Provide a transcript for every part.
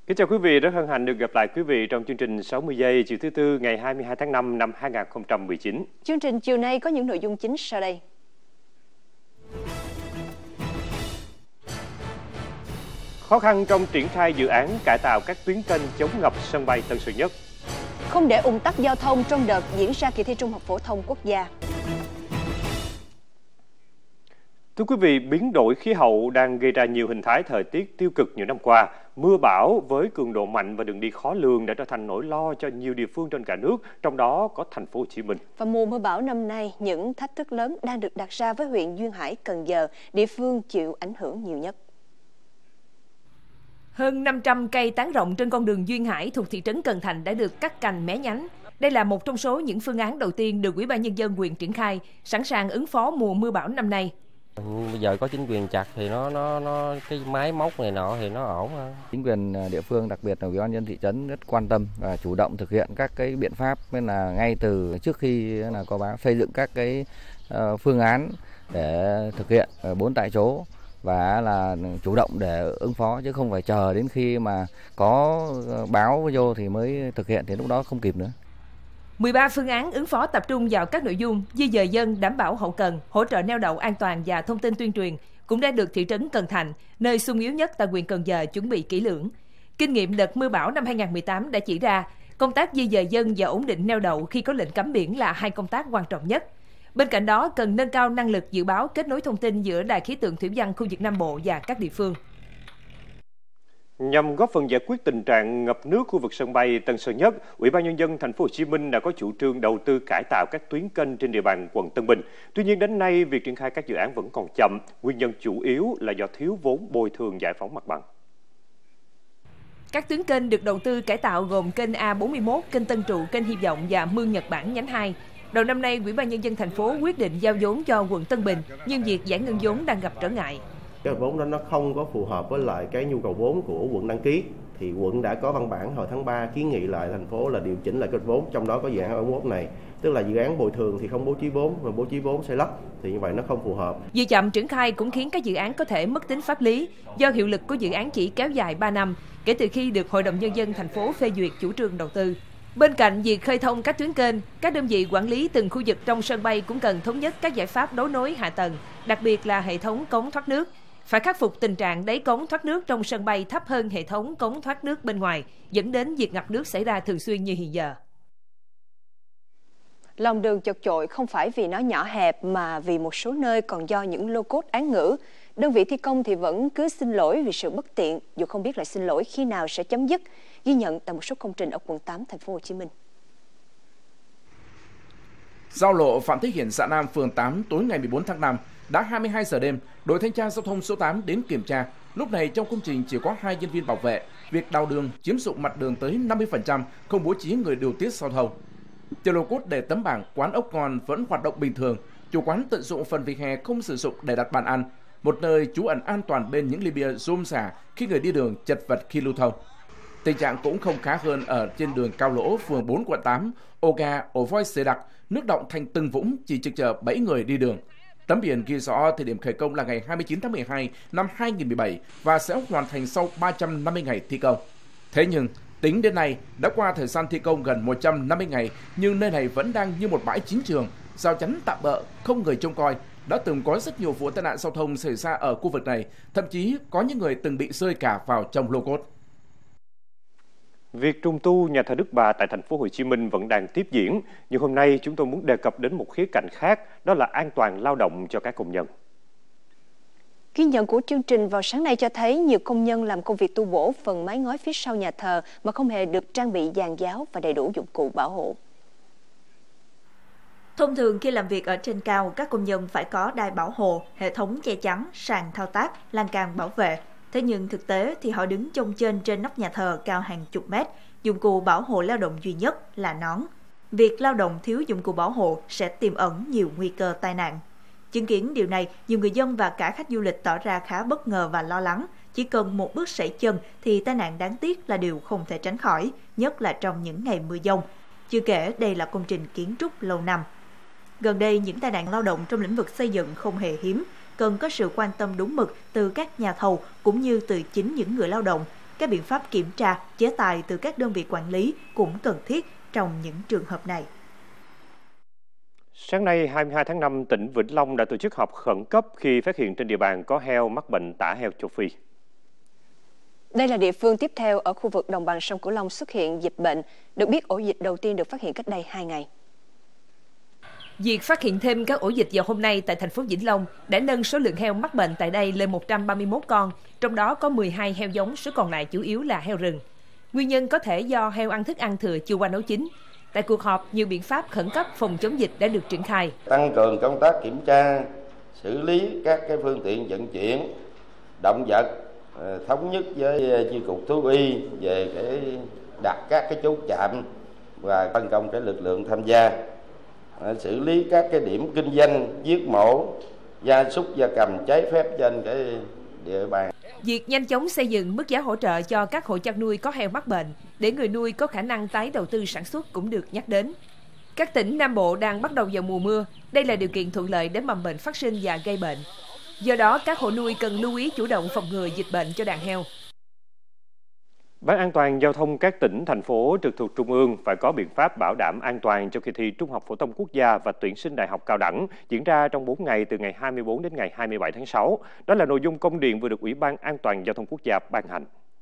Kính chào quý vị, rất hân hạnh được gặp lại quý vị trong chương trình 60 giây chiều thứ Tư ngày 22 tháng 5 năm 2019. Chương trình chiều nay có những nội dung chính sau đây. Khó khăn trong triển khai dự án cải tạo các tuyến kênh chống ngập sân bay Tân Sơn Nhất. Không để ùn tắc giao thông trong đợt diễn ra kỳ thi Trung học phổ thông quốc gia. Thưa quý vị, biến đổi khí hậu đang gây ra nhiều hình thái thời tiết tiêu cực nhiều năm qua. Mưa bão với cường độ mạnh và đường đi khó lường đã trở thành nỗi lo cho nhiều địa phương trên cả nước, trong đó có thành phố Hồ Chí Minh. Và mùa mưa bão năm nay, những thách thức lớn đang được đặt ra với huyện Duyên Hải, Cần Giờ, địa phương chịu ảnh hưởng nhiều nhất. Hơn 500 cây tán rộng trên con đường Duyên Hải thuộc thị trấn Cần Thạnh đã được cắt cành mé nhánh. Đây là một trong số những phương án đầu tiên được Ủy ban Nhân dân huyện triển khai, sẵn sàng ứng phó mùa mưa bão năm nay. Bây giờ có chính quyền chặt thì nó cái máy móc này nọ thì nó ổn hơn. Chính quyền địa phương, đặc biệt là Ủy ban nhân thị trấn rất quan tâm và chủ động thực hiện các cái biện pháp, nên là ngay từ trước khi là có báo xây dựng các cái phương án để thực hiện 4 tại chỗ và là chủ động để ứng phó, chứ không phải chờ đến khi mà có báo vô thì mới thực hiện, thì lúc đó không kịp nữa. 13 phương án ứng phó tập trung vào các nội dung di dời dân, đảm bảo hậu cần, hỗ trợ neo đậu an toàn và thông tin tuyên truyền cũng đã được thị trấn Cần Thạnh, nơi xung yếu nhất tại huyện Cần Giờ chuẩn bị kỹ lưỡng. Kinh nghiệm đợt mưa bão năm 2018 đã chỉ ra, công tác di dời dân và ổn định neo đậu khi có lệnh cấm biển là hai công tác quan trọng nhất. Bên cạnh đó, cần nâng cao năng lực dự báo, kết nối thông tin giữa Đài khí tượng thủy văn khu vực Nam Bộ và các địa phương. Nhằm góp phần giải quyết tình trạng ngập nước khu vực sân bay Tân Sơn Nhất, Ủy ban Nhân dân thành phố Hồ Chí Minh đã có chủ trương đầu tư cải tạo các tuyến kênh trên địa bàn quận Tân Bình. Tuy nhiên đến nay, việc triển khai các dự án vẫn còn chậm. Nguyên nhân chủ yếu là do thiếu vốn bồi thường giải phóng mặt bằng. Các tuyến kênh được đầu tư cải tạo gồm kênh A41, kênh Tân Trụ, kênh Hy Vọng và Mương Nhật Bản nhánh 2. Đầu năm nay, Ủy ban Nhân dân thành phố quyết định giao vốn cho quận Tân Bình, nhưng việc giải ngân vốn đang gặp trở ngại. Cái vốn đó nó không có phù hợp với lại cái nhu cầu vốn của quận đăng ký, thì quận đã có văn bản hồi tháng 3 kiến nghị lại thành phố là điều chỉnh lại kế hoạch vốn, trong đó có dự án 21 này, tức là dự án bồi thường thì không bố trí vốn mà bố trí vốn xây lắp, thì như vậy nó không phù hợp. Việc chậm triển khai cũng khiến các dự án có thể mất tính pháp lý, do hiệu lực của dự án chỉ kéo dài 3 năm kể từ khi được Hội đồng Nhân dân thành phố phê duyệt chủ trương đầu tư. Bên cạnh việc khơi thông các tuyến kênh, các đơn vị quản lý từng khu vực trong sân bay cũng cần thống nhất các giải pháp đấu nối hạ tầng, đặc biệt là hệ thống cống thoát nước. Phải khắc phục tình trạng đáy cống thoát nước trong sân bay thấp hơn hệ thống cống thoát nước bên ngoài, dẫn đến việc ngập nước xảy ra thường xuyên như hiện giờ. Lòng đường chật chội không phải vì nó nhỏ hẹp mà vì một số nơi còn do những lô cốt án ngữ. Đơn vị thi công thì vẫn cứ xin lỗi vì sự bất tiện, dù không biết lại xin lỗi khi nào sẽ chấm dứt, ghi nhận tại một số công trình ở quận 8 thành phố Hồ Chí Minh. Giao lộ Phạm Thế Hiển, xã Nam, phường 8 tối ngày 14 tháng 5, đã 22 giờ đêm, đội thanh tra giao thông số 8 đến kiểm tra. Lúc này trong công trình chỉ có 2 nhân viên bảo vệ, việc đào đường chiếm dụng mặt đường tới 50%, không bố trí người điều tiết giao thông. Tiểu lô cốt để tấm bảng quán ốc ngon vẫn hoạt động bình thường, chủ quán tận dụng phần vỉa hè không sử dụng để đặt bàn ăn, một nơi trú ẩn an toàn bên những ly bia rôm rả khi người đi đường chật vật khi lưu thông. Tình trạng cũng không khá hơn ở trên đường Cao Lỗ, phường 4 quận 8, ổ gà, ổ voi xề đặc, nước đọng thành từng vũng chỉ trực chờ 7 người đi đường. Tấm biển ghi rõ thời điểm khởi công là ngày 29 tháng 12 năm 2017 và sẽ hoàn thành sau 350 ngày thi công. Thế nhưng, tính đến nay đã qua thời gian thi công gần 150 ngày, nhưng nơi này vẫn đang như một bãi chiến trường, rào chắn tạm bợ, không người trông coi. Đã từng có rất nhiều vụ tai nạn giao thông xảy ra ở khu vực này, thậm chí có những người từng bị rơi cả vào trong lô cốt. Việc trùng tu nhà thờ Đức Bà tại thành phố Hồ Chí Minh vẫn đang tiếp diễn, nhưng hôm nay chúng tôi muốn đề cập đến một khía cạnh khác, đó là an toàn lao động cho các công nhân. Ghi nhận của chương trình vào sáng nay cho thấy nhiều công nhân làm công việc tu bổ phần mái ngói phía sau nhà thờ mà không hề được trang bị dàn giáo và đầy đủ dụng cụ bảo hộ. Thông thường khi làm việc ở trên cao, các công nhân phải có đai bảo hộ, hệ thống che chắn, sàn thao tác, lan can bảo vệ. Thế nhưng thực tế thì họ đứng chông chênh trên nóc nhà thờ cao hàng chục mét, dụng cụ bảo hộ lao động duy nhất là nón. Việc lao động thiếu dụng cụ bảo hộ sẽ tiềm ẩn nhiều nguy cơ tai nạn. Chứng kiến điều này, nhiều người dân và cả khách du lịch tỏ ra khá bất ngờ và lo lắng. Chỉ cần một bước sẩy chân thì tai nạn đáng tiếc là điều không thể tránh khỏi, nhất là trong những ngày mưa dông. Chưa kể đây là công trình kiến trúc lâu năm. Gần đây, những tai nạn lao động trong lĩnh vực xây dựng không hề hiếm, cần có sự quan tâm đúng mực từ các nhà thầu cũng như từ chính những người lao động. các biện pháp kiểm tra, chế tài từ các đơn vị quản lý cũng cần thiết trong những trường hợp này. Sáng nay 22 tháng 5, tỉnh Vĩnh Long đã tổ chức họp khẩn cấp khi phát hiện trên địa bàn có heo mắc bệnh tả heo châu Phi. Đây là địa phương tiếp theo ở khu vực đồng bằng sông Cửu Long xuất hiện dịch bệnh, được biết ổ dịch đầu tiên được phát hiện cách đây 2 ngày. Việc phát hiện thêm các ổ dịch vào hôm nay tại thành phố Vĩnh Long đã nâng số lượng heo mắc bệnh tại đây lên 131 con, trong đó có 12 heo giống, số còn lại chủ yếu là heo rừng. Nguyên nhân có thể do heo ăn thức ăn thừa chưa qua nấu chín. Tại cuộc họp, nhiều biện pháp khẩn cấp phòng chống dịch đã được triển khai. Tăng cường công tác kiểm tra, xử lý các phương tiện vận chuyển động vật, thống nhất với chi cục thú y về đặt các chốt chạm và phân công lực lượng tham gia, xử lý các điểm kinh doanh giết mổ gia súc gia cầm trái phép trên địa bàn. Việc nhanh chóng xây dựng mức giá hỗ trợ cho các hộ chăn nuôi có heo mắc bệnh để người nuôi có khả năng tái đầu tư sản xuất cũng được nhắc đến. Các tỉnh Nam Bộ đang bắt đầu vào mùa mưa, đây là điều kiện thuận lợi để mầm bệnh phát sinh và gây bệnh. Do đó, các hộ nuôi cần lưu ý chủ động phòng ngừa dịch bệnh cho đàn heo. Ban an toàn giao thông các tỉnh, thành phố trực thuộc Trung ương phải có biện pháp bảo đảm an toàn cho kỳ thi Trung học phổ thông quốc gia và tuyển sinh đại học cao đẳng diễn ra trong 4 ngày từ ngày 24 đến ngày 27 tháng 6. Đó là nội dung công điện vừa được Ủy ban An toàn giao thông quốc gia ban hành.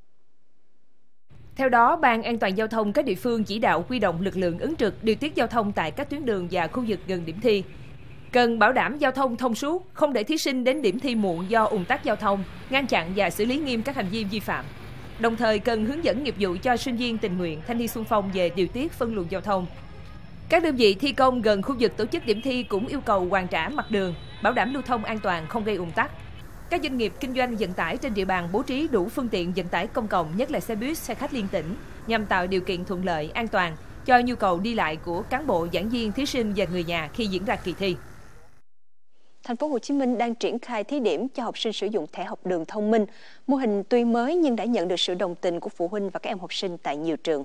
Theo đó, Ban An toàn giao thông các địa phương chỉ đạo huy động lực lượng ứng trực điều tiết giao thông tại các tuyến đường và khu vực gần điểm thi. Cần bảo đảm giao thông thông suốt, không để thí sinh đến điểm thi muộn do ùn tắc giao thông, ngăn chặn và xử lý nghiêm các hành vi vi phạm. Đồng thời cần hướng dẫn nghiệp vụ cho sinh viên tình nguyện, thanh niên xung phong về điều tiết phân luồng giao thông. Các đơn vị thi công gần khu vực tổ chức điểm thi cũng yêu cầu hoàn trả mặt đường, bảo đảm lưu thông an toàn, không gây ùn tắc. Các doanh nghiệp kinh doanh vận tải trên địa bàn bố trí đủ phương tiện vận tải công cộng, nhất là xe buýt, xe khách liên tỉnh, nhằm tạo điều kiện thuận lợi, an toàn cho nhu cầu đi lại của cán bộ, giảng viên, thí sinh và người nhà khi diễn ra kỳ thi. Thành phố Hồ Chí Minh đang triển khai thí điểm cho học sinh sử dụng thẻ học đường thông minh. Mô hình tuy mới nhưng đã nhận được sự đồng tình của phụ huynh và các em học sinh tại nhiều trường.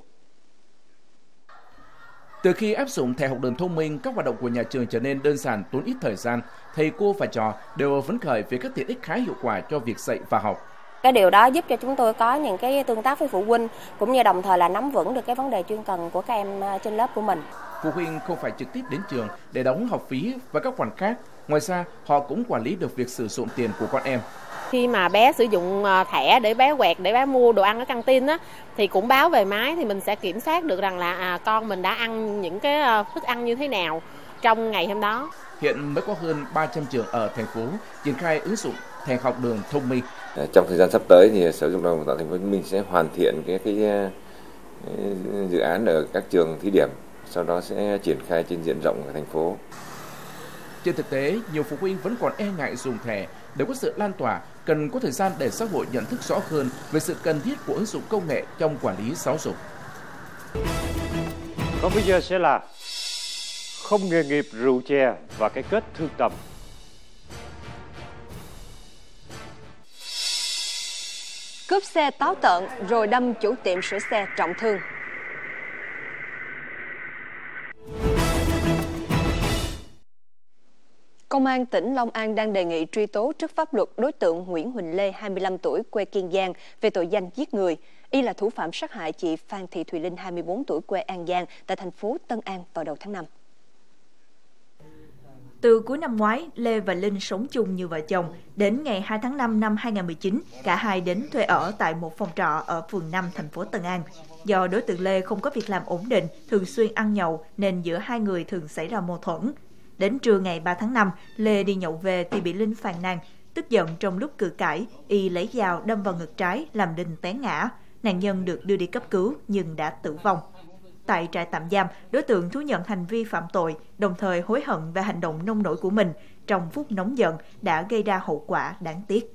Từ khi áp dụng thẻ học đường thông minh, các hoạt động của nhà trường trở nên đơn giản, tốn ít thời gian. Thầy cô và trò đều phấn khởi về các tiện ích khá hiệu quả cho việc dạy và học. Cái điều đó giúp cho chúng tôi có những cái tương tác với phụ huynh, cũng như đồng thời là nắm vững được cái vấn đề chuyên cần của các em trên lớp của mình. Phụ huynh không phải trực tiếp đến trường để đóng học phí và các khoản khác. Ngoài ra, họ cũng quản lý được việc sử dụng tiền của con em. Khi mà bé sử dụng thẻ để bé quẹt, để bé mua đồ ăn ở căng tin á, thì cũng báo về máy thì mình sẽ kiểm soát được rằng là con mình đã ăn những cái thức ăn như thế nào trong ngày hôm đó. Hiện mới có hơn 300 trường ở thành phố triển khai ứng dụng thẻ học đường thông minh. Trong thời gian sắp tới thì Sở Giáo dục Đào tạo Thành phố Hồ Chí Minh sẽ hoàn thiện cái dự án ở các trường thí điểm, sau đó sẽ triển khai trên diện rộng ở thành phố. Trên thực tế, nhiều phụ huynh vẫn còn e ngại dùng thẻ. Để có sự lan tỏa, cần có thời gian để xã hội nhận thức rõ hơn về sự cần thiết của ứng dụng công nghệ trong quản lý giáo dục. Còn bây giờ sẽ là không nghề nghiệp rượu chè và cái kết thương tâm. Cướp xe táo tợn rồi đâm chủ tiệm sửa xe trọng thương. Công an tỉnh Long An đang đề nghị truy tố trước pháp luật đối tượng Nguyễn Huỳnh Lê, 25 tuổi, quê Kiên Giang, về tội danh giết người. Y là thủ phạm sát hại chị Phan Thị Thùy Linh, 24 tuổi, quê An Giang, tại thành phố Tân An vào đầu tháng 5. Từ cuối năm ngoái, Lê và Linh sống chung như vợ chồng. Đến ngày 2 tháng 5 năm 2019, cả hai đến thuê ở tại một phòng trọ ở phường 5, thành phố Tân An. Do đối tượng Lê không có việc làm ổn định, thường xuyên ăn nhậu, nên giữa hai người thường xảy ra mâu thuẫn. Đến trưa ngày 3 tháng 5, Lê đi nhậu về thì bị Linh phàn nàn. Tức giận trong lúc cự cãi, Y lấy dao đâm vào ngực trái làm Linh té ngã. Nạn nhân được đưa đi cấp cứu nhưng đã tử vong. Tại trại tạm giam, đối tượng thú nhận hành vi phạm tội, đồng thời hối hận về hành động nông nổi của mình. Trong phút nóng giận đã gây ra hậu quả đáng tiếc.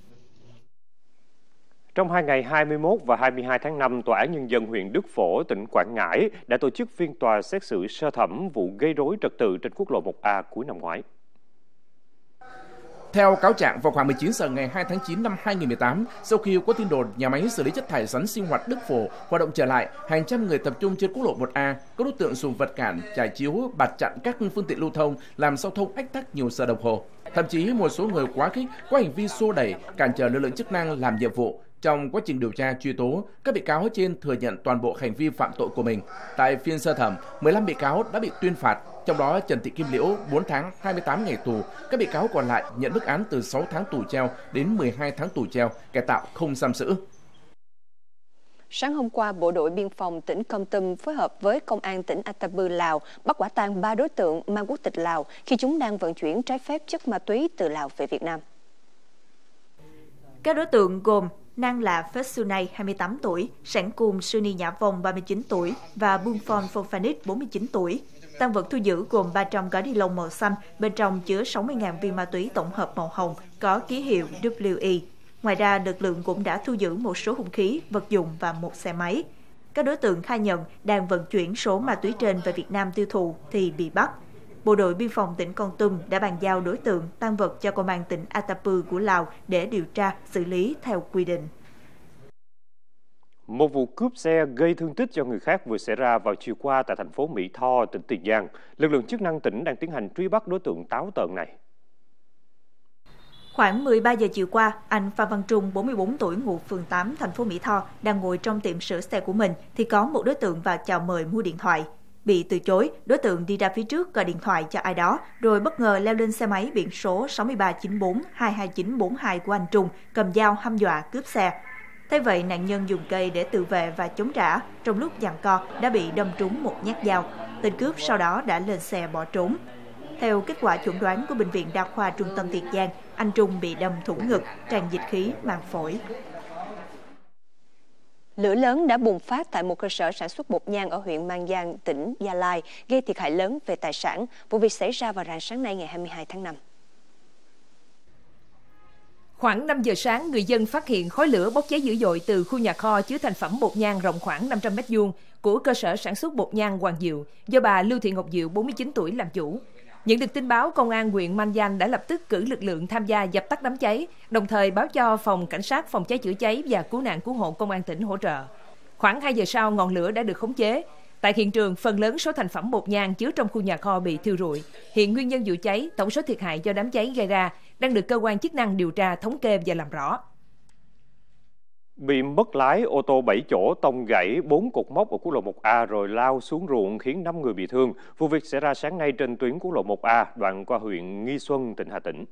Trong 2 ngày 21 và 22 tháng 5, Tòa án Nhân dân huyện Đức Phổ, tỉnh Quảng Ngãi đã tổ chức phiên tòa xét xử sơ thẩm vụ gây rối trật tự trên quốc lộ 1A cuối năm ngoái. Theo cáo trạng, vào khoảng 19 giờ ngày 2 tháng 9 năm 2018, sau khi có tin đồn nhà máy xử lý chất thải rắn sinh hoạt Đức Phổ hoạt động trở lại, hàng trăm người tập trung trên quốc lộ 1A, các đối tượng dùng vật cản, trải chiếu, bạt chặn các phương tiện lưu thông, làm giao thông ách tắc nhiều giờ đồng hồ. Thậm chí một số người quá khích có hành vi xô đẩy, cản trở lực lượng chức năng làm nhiệm vụ. Trong quá trình điều tra truy tố, các bị cáo trên thừa nhận toàn bộ hành vi phạm tội của mình. Tại phiên sơ thẩm, 15 bị cáo đã bị tuyên phạt, trong đó Trần Thị Kim Liễu 4 tháng 28 ngày tù. Các bị cáo còn lại nhận mức án từ 6 tháng tù treo đến 12 tháng tù treo, cải tạo không giam giữ. Sáng hôm qua, Bộ đội Biên phòng tỉnh Kon Tum phối hợp với Công an tỉnh Atapu, Lào bắt quả tang 3 đối tượng mang quốc tịch Lào khi chúng đang vận chuyển trái phép chất ma túy từ Lào về Việt Nam. Các đối tượng gồm Nang Lạ Phết Sunay 28 tuổi, Sản Cung Suni Nhã Vong 39 tuổi và Buôn Phon Phon Phanit 49 tuổi. Tăng vật thu giữ gồm 300 gói ni lông màu xanh, bên trong chứa 60.000 viên ma túy tổng hợp màu hồng có ký hiệu WE. Ngoài ra, lực lượng cũng đã thu giữ một số hung khí, vật dụng và một xe máy. Các đối tượng khai nhận đang vận chuyển số ma túy trên về Việt Nam tiêu thụ thì bị bắt. Bộ đội Biên phòng tỉnh Kon Tum đã bàn giao đối tượng tăng vật cho Công an tỉnh Atapu của Lào để điều tra, xử lý theo quy định. Một vụ cướp xe gây thương tích cho người khác vừa xảy ra vào chiều qua tại thành phố Mỹ Tho, tỉnh Tiền Giang. Lực lượng chức năng tỉnh đang tiến hành truy bắt đối tượng táo tợn này. Khoảng 13 giờ chiều qua, anh Phan Văn Trung, 44 tuổi, ngụ phường 8, thành phố Mỹ Tho, đang ngồi trong tiệm sửa xe của mình thì có một đối tượng vào chào mời mua điện thoại. Bị từ chối, đối tượng đi ra phía trước gọi điện thoại cho ai đó, rồi bất ngờ leo lên xe máy biển số 6394-22942 của anh Trung, cầm dao hăm dọa cướp xe. Thế vậy, nạn nhân dùng cây để tự vệ và chống trả. Trong lúc giằng co, đã bị đâm trúng một nhát dao. Tên cướp sau đó đã lên xe bỏ trốn. Theo kết quả chẩn đoán của Bệnh viện Đa khoa Trung tâm Tiền Giang, anh Trung bị đâm thủng ngực, tràn dịch khí màng phổi. Lửa lớn đã bùng phát tại một cơ sở sản xuất bột nhang ở huyện Mang Giang, tỉnh Gia Lai, gây thiệt hại lớn về tài sản. Vụ việc xảy ra vào rạng sáng nay ngày 22 tháng 5. Khoảng 5 giờ sáng, người dân phát hiện khói lửa bốc cháy dữ dội từ khu nhà kho chứa thành phẩm bột nhang rộng khoảng 500 m2 của cơ sở sản xuất bột nhang Hoàng Diệu do bà Lưu Thị Ngọc Diệu, 49 tuổi làm chủ. Nhận được tin báo, Công an huyện Mang Giang đã lập tức cử lực lượng tham gia dập tắt đám cháy, đồng thời báo cho Phòng Cảnh sát Phòng cháy chữa cháy và Cứu nạn Cứu hộ Công an tỉnh hỗ trợ. Khoảng 2 giờ sau, ngọn lửa đã được khống chế. Tại hiện trường, phần lớn số thành phẩm bột nhang chứa trong khu nhà kho bị thiêu rụi. Hiện nguyên nhân vụ cháy, tổng số thiệt hại do đám cháy gây ra đang được cơ quan chức năng điều tra, thống kê và làm rõ. Bị mất lái, ô tô 7 chỗ tông gãy 4 cột mốc ở quốc lộ 1A rồi lao xuống ruộng khiến 5 người bị thương. Vụ việc xảy ra sáng nay trên tuyến quốc lộ 1A đoạn qua huyện Nghi Xuân, tỉnh Hà Tĩnh.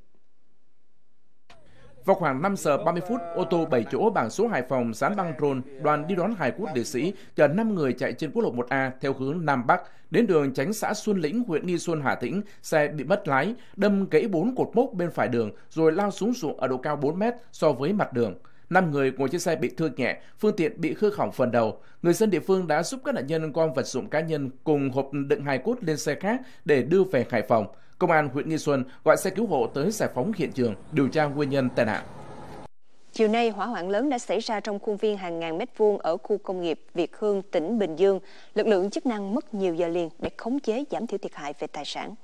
Vào khoảng 5 giờ 30 phút, ô tô 7 chỗ bằng số Hải Phòng dán băng rôn đoàn đi đón hài cốt liệt sĩ chở 5 người chạy trên quốc lộ 1A theo hướng Nam Bắc đến đường tránh xã Xuân Lĩnh, huyện Nghi Xuân, Hà Tĩnh. Xe bị mất lái, đâm gãy 4 cột mốc bên phải đường rồi lao xuống ruộng ở độ cao 4 mét so với mặt đường. 5 người ngồi trên xe bị thương nhẹ, phương tiện bị hư hỏng phần đầu. Người dân địa phương đã giúp các nạn nhân gom vật dụng cá nhân cùng hộp đựng hài cốt lên xe khác để đưa về Hải Phòng. Công an huyện Nghi Xuân gọi xe cứu hộ tới giải phóng hiện trường, điều tra nguyên nhân tai nạn. Chiều nay, hỏa hoạn lớn đã xảy ra trong khuôn viên hàng ngàn mét vuông ở khu công nghiệp Việt Hương, tỉnh Bình Dương. Lực lượng chức năng mất nhiều giờ liền để khống chế, giảm thiểu thiệt hại về tài sản.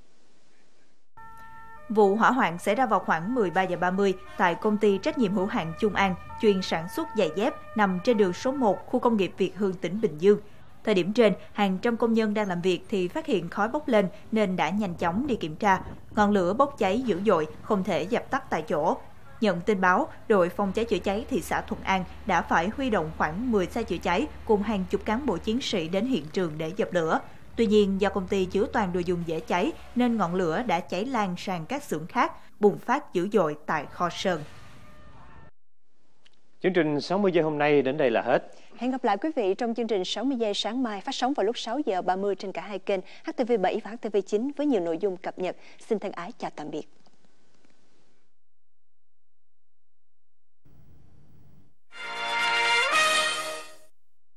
Vụ hỏa hoạn xảy ra vào khoảng 13 giờ 30 tại công ty trách nhiệm hữu hạn Trung An, chuyên sản xuất giày dép nằm trên đường số 1, khu công nghiệp Việt Hương, tỉnh Bình Dương. Thời điểm trên, hàng trăm công nhân đang làm việc thì phát hiện khói bốc lên nên đã nhanh chóng đi kiểm tra. Ngọn lửa bốc cháy dữ dội, không thể dập tắt tại chỗ. Nhận tin báo, đội phòng cháy chữa cháy thị xã Thuận An đã phải huy động khoảng 10 xe chữa cháy cùng hàng chục cán bộ chiến sĩ đến hiện trường để dập lửa. Tuy nhiên, do công ty chứa toàn đồ dùng dễ cháy nên ngọn lửa đã cháy lan sang các xưởng khác, bùng phát dữ dội tại kho sơn. Chương trình 60 giây hôm nay đến đây là hết. Hẹn gặp lại quý vị trong chương trình 60 giây sáng mai phát sóng vào lúc 6 giờ 30 trên cả hai kênh HTV7 và HTV9 với nhiều nội dung cập nhật. Xin thân ái chào tạm biệt.